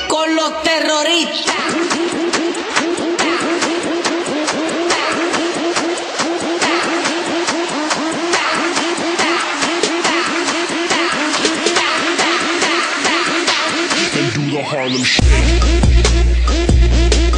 con los terroristas. They do the Harlem Shake.